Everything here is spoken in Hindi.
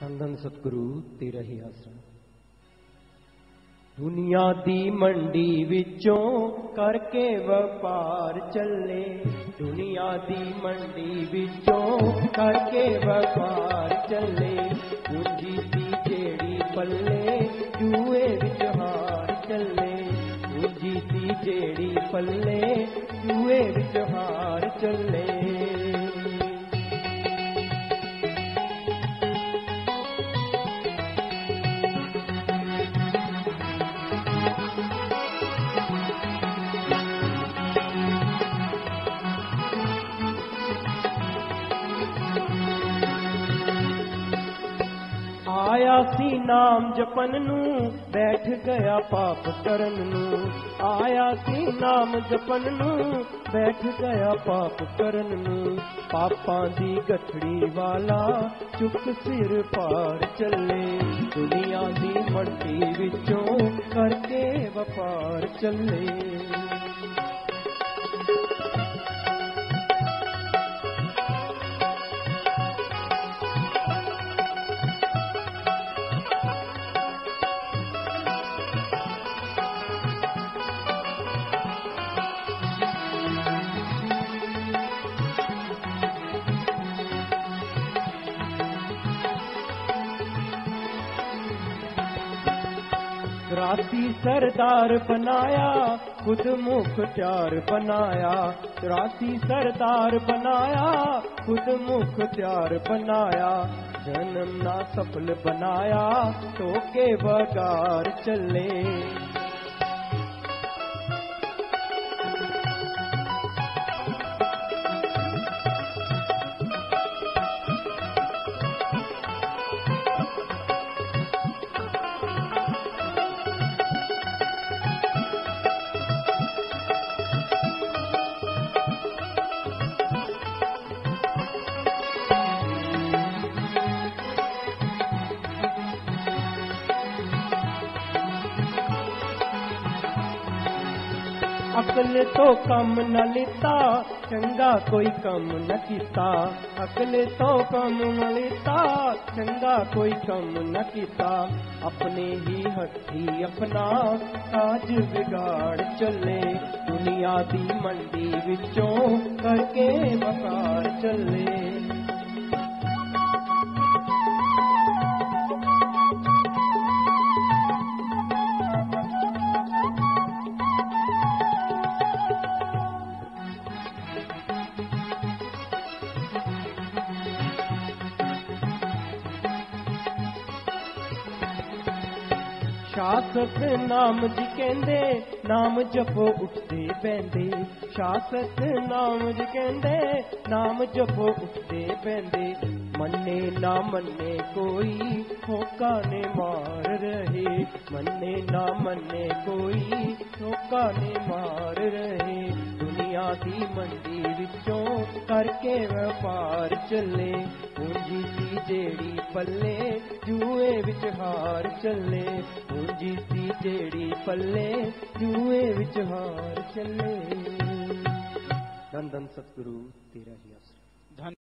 धन सतगुरु तेरा ही आसरा। दुनिया दी मंडी विचों करके व्यापार चले, दुनिया दी मंडी विचों करके व्यापार चले। पूंजी दी जेड़ी पल्ले जुए विच हार चले, पूंजी दी जेड़ी पल्ले जुए विच हार चले। आया सी नाम जपन नू बैठ गया पाप करन नू, आया सी नाम जपन नू बैठ गया पाप करन नू। पापां दी गठड़ी वाला चुक सिर पार चले, दुनिया दी मंडी विचों करके व्यापार चले। चौरासी सरदार बनाया खुद मुख्तियार बनाया, चौरासी सरदार बनाया खुद मुख्तियार बनाया। जन्म ना सफल बनाया तो के बगार चले, अकल तो कम न लिता चंगा कोई कम न किता, अकल तो कम न लिता चंगा कोई कम न किता। अपने ही हथी अपना काज बिगाड़ चले, दुनिया दी मंडी विचों करके व्यापार चले। शासक नाम जी कहंदे नाम जपो उठदे बैंदे, शासक नाम जी कहंदे नाम जपो उठदे बैंदे। मन्ने ना मन्ने कोई ठोका ने मार रहे, मन्ने ना मन्ने कोई ठोका ने मार रहे। दुनिया दी मंडी विचों करके व्यापार चले, पूंजी दी जेड़ी पल्ले जुए विच हार चले, पूंजी दी जेड़ी पल्ले जुए विच हार चले। धन धन सतगुरु तेरा ही आसरा।